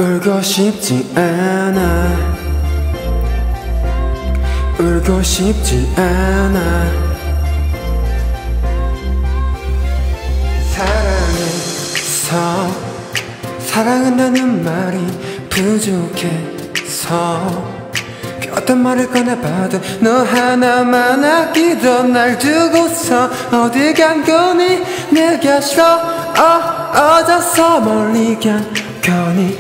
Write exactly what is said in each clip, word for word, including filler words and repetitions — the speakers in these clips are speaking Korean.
울고 싶지 않아. 울고 싶지 않아. 사랑해서 사랑한다는 말이 부족해서 어떤 말을 꺼내봐도 너 하나만 아끼던 날 두고서 어디 간 거니 내 곁으로 어어져서 멀리 간 거니.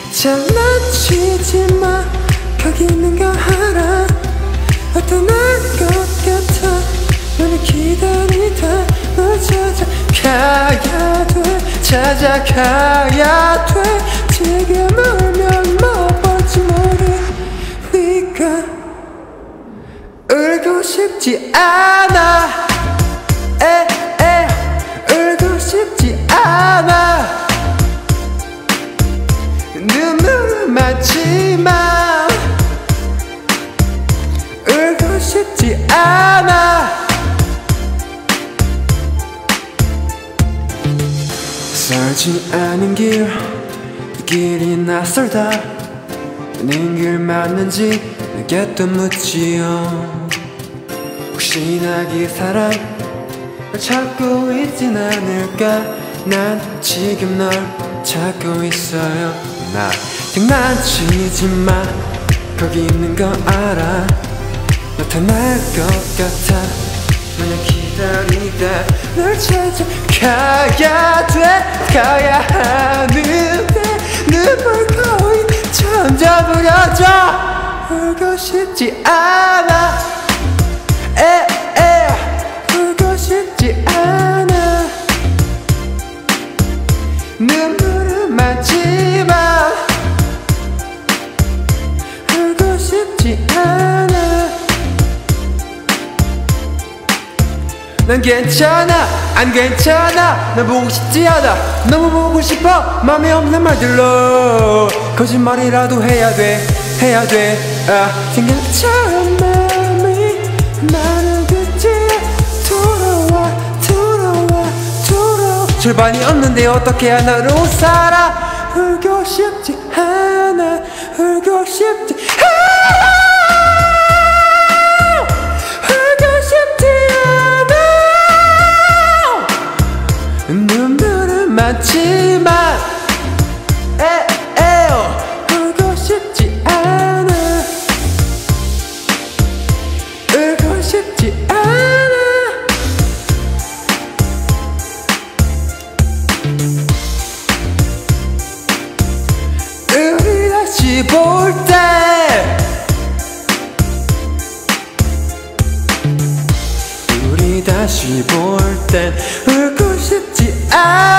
장난치지 마. 거기 있는 거 알아. 어떤 날 것 같아. 너를 기다리다 널 찾아가야 돼. 찾아가야 돼. 지금 울면 못 볼지 모르. 네가 울고 싶지 않아. 에에 울고 싶지 않아. 눈물은 맞지만 울고 싶지 않아. 썰지 않은 길, 길이 낯설다. 는 길 맞는지 내게 또 묻지요. 혹시나 그 사람 널 찾고 있진 않을까. 난 지금 널 찾고 있어요. 나 장난치지 마. 거기 있는 거 알아. 나타날 것 같아. 그냥 기다리다 널 찾아가야 돼. 가야 하는데 눈물 거의 점점 흐려져. 울고 싶지 않아. 에에 울고 싶지 않아. 눈물은 많지만 울고 싶지 않아. 난 괜찮아 안 괜찮아. 난 보고 싶지 않아. 너무 보고 싶어. 맘에 없는 말들로 거짓말이라도 해야 돼 해야 돼. 아 생각처럼 마음이 말을 듣지. 돌아와 돌아와 돌아와. 절반이 없는데 어떻게 하나로 살아. 울고 싶지 않아. 울고 싶지 않아. 눈물은 많지만 에에요 울고 싶지 않아. 울고 싶지 않아. 우리 다시 볼 때 우리 다시 볼 땐 울고 싶지 않아.